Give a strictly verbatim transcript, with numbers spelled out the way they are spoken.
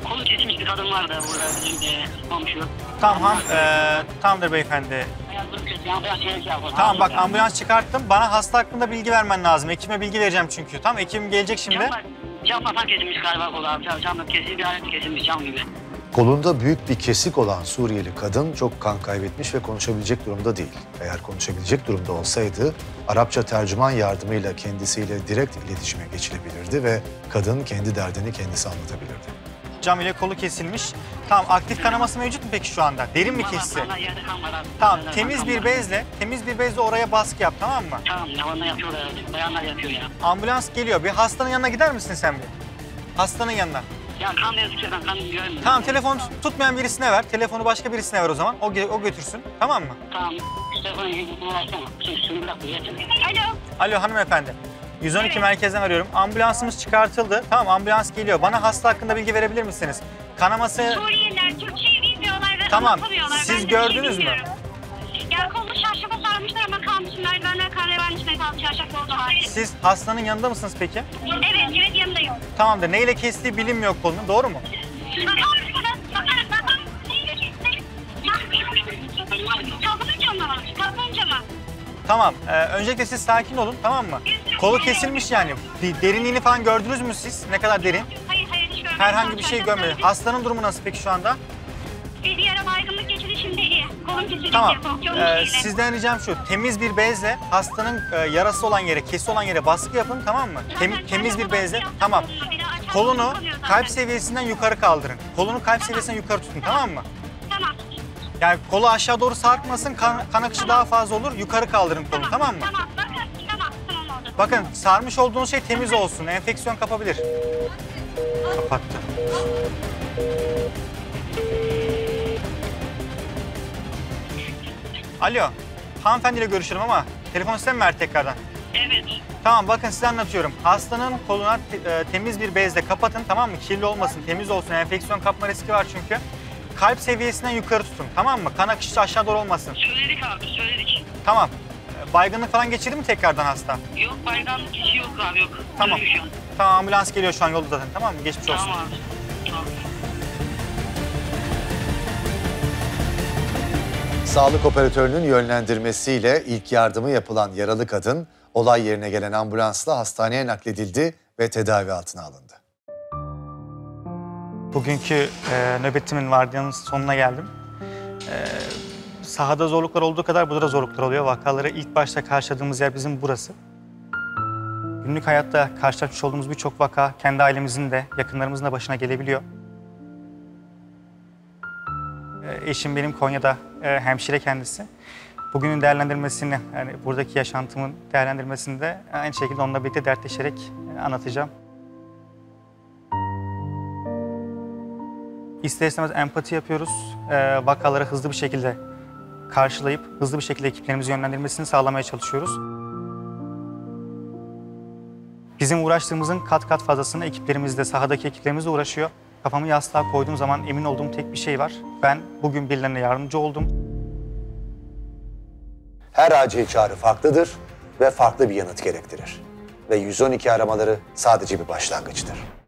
Kolu kesilmiş bir kadın vardı burada bizim e, komşu. Tamam, han, e, tamamdır beyefendi. Ayağım kötü, ambulans şey yapalım. Tamam bak, ambulans çıkarttım. Bana hasta hakkında bilgi vermen lazım. Ekime bilgi vereceğim çünkü. Tamam, ekibim gelecek şimdi. Cam, camdan kesilmiş galiba kolu abi. Camdan kesilmiş bir alet kesilmiş cam gibi. Kolunda büyük bir kesik olan Suriyeli kadın çok kan kaybetmiş ve konuşabilecek durumda değil. Eğer konuşabilecek durumda olsaydı Arapça tercüman yardımıyla kendisiyle direkt iletişime geçilebilirdi ve kadın kendi derdini kendisi anlatabilirdi. Cam ile kolu kesilmiş. Tamam, aktif kanaması mevcut mu peki şu anda? Derin mi kesti? Valla yerde kan var abi. Tamam, Yerde temiz kan bir var. bezle, temiz bir bezle oraya baskı yap, tamam mı? Tamam ya, onlar yapıyorlar. Bayanlar yapıyor ya. Ambulans geliyor. Bir hastanın yanına gider misin sen bir? Hastanın yanına. Ya kan yazıkça ben kan görmüyorum. Tamam, telefon tutmayan birisine ver. Telefonu başka birisine ver o zaman. O, ge- o götürsün. Tamam mı? Tamam. Telefonu yüzüne versene. Şimdi şunu bırak bu yeter. Alo. Alo hanımefendi. yüz on iki merkezden arıyorum. Ambulansımız çıkartıldı. Tamam, ambulans geliyor. Bana hasta hakkında bilgi verebilir misiniz? Kanaması... Suriyeliler Türkçeyi bilmiyorlar ve Tamam, anlatamıyorlar. siz Ben de gördünüz mü? bilmiyorum. Ya kolunu şarşafa sarmışlar ama kalmış. Merdivenler kan revan içinde kalmış. Şarşaf oldu hali. Siz hastanın yanında mısınız peki? Evet, evet yanındayım. Tamamdır. Neyle kestiği bilinmiyor kolunu. Doğru mu? Kapınca mı? Kapınca mı? Tamam. Ee, öncelikle siz sakin olun, tamam mı? Kolu kesilmiş yani. De- Derinliğini falan gördünüz mü siz? Ne kadar derin? Hayır, hayır hiç görmedim. Herhangi bir şey görmedim. Hastanın durumu nasıl peki şu anda? Bir yara baygınlık geçirdi, şimdi iyi. Kolum kesildi. Tamam. Çok Ee, iyi. sizden ricam şu. Temiz bir bezle hastanın e, yarası olan yere, kesi olan yere baskı yapın, tamam mı? Tem- temiz bir bezle. Tamam. Kolunu kalp seviyesinden yukarı kaldırın. Kolunu kalp seviyesinden yukarı tutun, tamam mı? Tamam. Yani kolu aşağı doğru sarkmasın, kan, kan akışı daha fazla olur. Yukarı kaldırın kolunu, tamam mı? Tamam, bakın. Tamam, tamam oldu. Bakın, sarmış olduğunuz şey temiz olsun. Enfeksiyon kapabilir. Kapattı. Alo. Hanımefendiyle görüşürüm ama telefon size mi verdi tekrardan? Evet. Tamam, bakın size anlatıyorum. Hastanın koluna te- e, temiz bir bezle kapatın, tamam mı? Kirli olmasın, temiz olsun. Enfeksiyon kapma riski var çünkü. Kalp seviyesinden yukarı tutun, tamam mı? Kan akışı aşağı doğru olmasın. Söyledik abi söyledik. Tamam. E, Baygınlık falan geçirdi mi tekrardan hasta? Yok bayramlık kişi yok abi yok. Tamam. Ölmüş şu an. Tamam, ambulans geliyor şu an yolda zaten, tamam mı? Geçmiş olsun. Tamam abi. Tamam. Sağlık operatörünün yönlendirmesiyle ilk yardımı yapılan yaralı kadın olay yerine gelen ambulansla hastaneye nakledildi ve tedavi altına alındı. Bugünkü e, nöbetimin vardiyanın sonuna geldim. E, sahada zorluklar olduğu kadar burada da zorluklar oluyor. Vakaları ilk başta karşıladığımız yer bizim burası. Günlük hayatta karşılaşmış olduğumuz birçok vaka kendi ailemizin de yakınlarımızın da başına gelebiliyor. E, eşim benim Konya'da e, hemşire kendisi. Bugünün değerlendirmesini, yani buradaki yaşantımın değerlendirmesini de aynı şekilde onunla birlikte dertleşerek e, anlatacağım. İster istemez empati yapıyoruz. Ee, vakaları hızlı bir şekilde karşılayıp hızlı bir şekilde ekiplerimizi yönlendirmesini sağlamaya çalışıyoruz. Bizim uğraştığımızın kat kat fazlasını ekiplerimiz de, sahadaki ekiplerimiz de uğraşıyor. Kafamı yastığa koyduğum zaman emin olduğum tek bir şey var. Ben bugün birilerine yardımcı oldum. Her acil çağrı farklıdır ve farklı bir yanıt gerektirir. Ve yüz on iki aramaları sadece bir başlangıçtır.